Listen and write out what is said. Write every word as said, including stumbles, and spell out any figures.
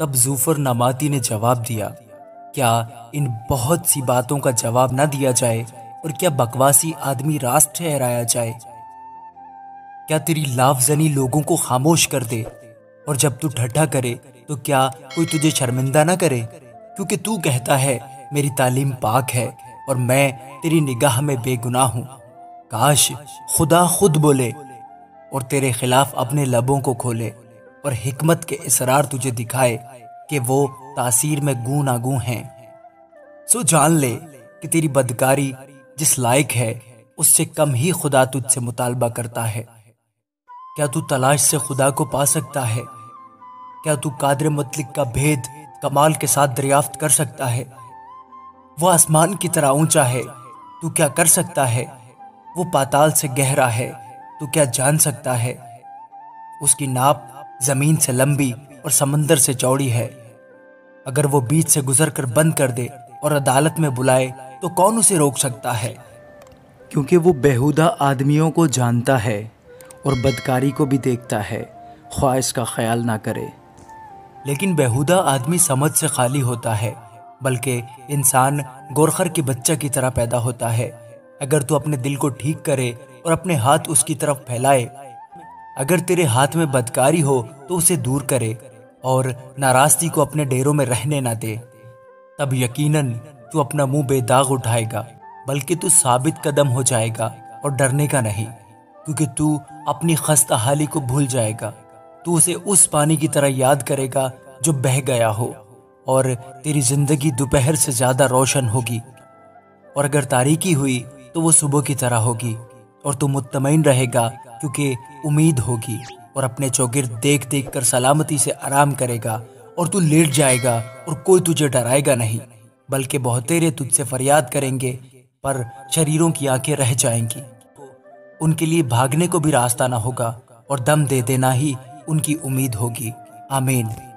تب زوفر نماتی نے جواب دیا، کیا ان بہت سی باتوں کا جواب نہ دیا جائے اور کیا بکواسی آدمی راست ٹھہرایا جائے؟ کیا تیری لاف زنی لوگوں کو خاموش کر دے، اور جب تو ٹھٹھا کرے تو کیا کوئی تجھے شرمندہ نہ کرے؟ کیونکہ تو کہتا ہے میری تعلیم پاک ہے اور میں تیری نگاہ میں بے گناہ ہوں۔ کاش خدا خود بولے اور تیرے خلاف اپنے لبوں کو کھولے اور حکمت کے اسرار تجھے دکھائے کہ وہ تاثیر میں گوں ناگوں ہیں۔ سو جان لے کہ تیری بدکاری جس لائق ہے اس سے کم ہی خدا تجھ سے مطالبہ کرتا ہے۔ کیا تو تلاش سے خدا کو پا سکتا ہے؟ کیا تو قادر مطلق کا بھید کمال کے ساتھ دریافت کر سکتا ہے؟ وہ آسمان کی طرح اونچا ہے، تو کیا کر سکتا ہے؟ وہ پاتال سے گہرا ہے، تو کیا جان سکتا ہے؟ اس کی ناپ زمین سے لمبی اور سمندر سے چوڑی ہے۔ اگر وہ بیچ سے گزر کر بند کر دے اور عدالت میں بلائے تو کون اسے روک سکتا ہے؟ کیونکہ وہ بیہودہ آدمیوں کو جانتا ہے اور بدکاری کو بھی دیکھتا ہے، خواہ اس کا خیال نہ کرے۔ لیکن بیہودہ آدمی سمجھ سے خالی ہوتا ہے، بلکہ انسان گورخر کے بچہ کی طرح پیدا ہوتا ہے۔ اگر تو اپنے دل کو ٹھیک کرے اور اپنے ہاتھ اس کی طرف پھیلائے، اگر تیرے ہاتھ میں بدکاری ہو تو اسے دور کرے اور ناراستی کو اپنے ڈیروں میں رہنے نہ دے، تب یقیناً تو اپنا منہ بے داغ اٹھائے گا، بلکہ تو ثابت قدم ہو جائے گا اور ڈرنے کا نہیں، کیونکہ تو اپنی خستہ حالی کو بھول جائے گا۔ تو اسے اس پانی کی طرح یاد کرے گا جو بہہ گیا ہو، اور تیری زندگی دوپہر سے زیادہ روشن ہوگی، اور اگر تاریکی ہوئی تو وہ صبح کی طرح ہوگی، اور تو مطمئن رہے گا کیونکہ امید ہوگی، اور اپنے چوگرد دیکھ دیکھ کر سلامتی سے آرام کرے گا، اور تو لیٹ جائے گا اور کوئی تجھے ڈرائے گا نہیں، بلکہ بہتیرے تجھ سے فریاد کریں گے، پر شریروں کی آنکھیں رہ جائیں گی۔ ان کے لیے بھاگنے کو بھی راستہ نہ ہوگا، اور دم دے دینا ہی ان کی امید ہوگی۔ آمین۔